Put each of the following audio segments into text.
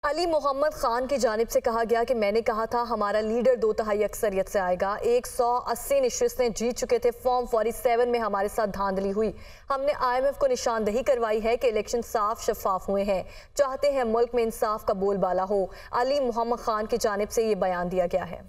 علی محمد خان کی جانب سے کہا گیا کہ میں نے کہا تھا ہمارا لیڈر 2/3 اکثریت سے آئے گا۔ 180 نشستیں جیت چکے تھے، فارم 47 میں ہمارے ساتھ دھاندلی ہوئی۔ ہم نے IMF کو نشاندہی کروائی ہے کہ الیکشن صاف شفاف ہوئے ہیں، چاہتے ہیں ملک میں انصاف کا بول بالا ہو۔ علی محمد خان کی جانب سے یہ بیان دیا گیا ہے۔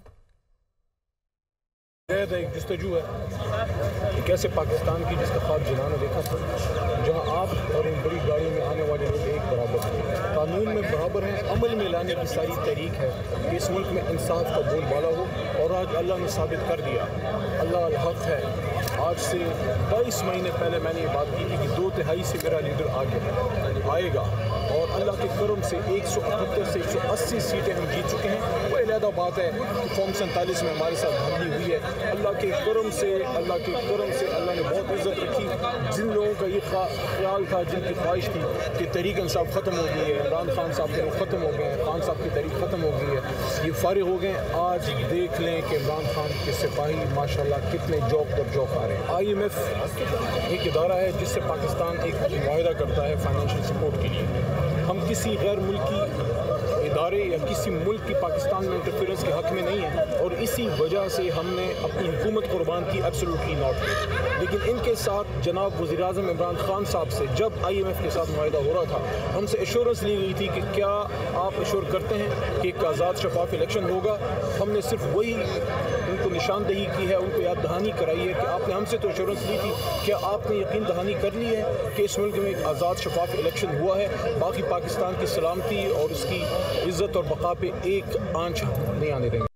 ایک جستجو ہے ایک ایسے پاکستان کی جس کا خواب جنہوں نے دیکھا تھا، جہاں آپ اور ان بڑی گاڑیوں میں آنے والے لوگ ایک برابر ہیں، قانون میں برابر ہیں، عمل میں لانے کی ساری تحریک ہے کہ اس ملک میں انصاف کا بول بالا ہو۔ اور آج اللہ نے ثابت کر دیا، اللہ الحق ہے۔ آج سے 22 مہینے پہلے میں نے یہ بات کی تھی کہ 2/3 سے میرا لیڈر آئے گا، اور اللہ کے کرم سے 178 سے 180 سیٹیں ہم جیت چکے ہیں۔ وہ علیحدہ بات ہے کہ فارم 47 میں ہمارے ساتھ دھاندلی ہوئی ہے۔ اللہ کے کرم سے اللہ نے بہت عزت رکھی۔ جن لوگوں کا یہ خیال تھا، جن کی خواہش تھی کہ تحریک انصاف ختم ہو گئی ہے، عمران خان صاحب کے ختم ہو گئے ہیں، خان صاحب کی تحریک ختم ہو گئی ہے، یہ فارغ ہو گئے ہیں۔ آج دیکھ لیں کہ عمران خان کے سپاہی ماشاءاللہ کتنے جوک پر جوک آ رہے ہیں۔ IMF ایک ادارہ ہے جس سے پاکستان ایک معاہدہ کرتا ہے فائنینشیل سپورٹ کے لیے۔ ہم کسی غیر ملکی ادارے یا کسی ملک کی پاکستان میں انٹرفیئرنس کے حق میں نہیں ہیں، اور اسی وجہ سے ہم نے اپنی حکومت قربان کی، ایبسولوٹلی ناٹ۔ لیکن ان کے ساتھ جناب وزیر اعظم عمران خان صاحب سے جب IMF کے ساتھ معاہدہ ہو رہا تھا، ہم سے ایشورنس لی گئی تھی کہ کیا آپ ایشور کرتے ہیں کہ ایک آزاد شفاف الیکشن ہوگا۔ ہم نے صرف وہی ان کو نشاندہی کی ہے، ان کو یاد دہانی کرائی ہے کہ آپ نے ہم سے تو ایشورنس لی تھی، کیا آپ نے یقین دہانی کر لی ہے کہ اس ملک میں ایک آزاد شفاف الیکشن ہوا ہے؟ باقی پاکستان کی سلامتی اور اس کی عزت اور بقا پہ ایک آنچ نہیں آنے دیں گے۔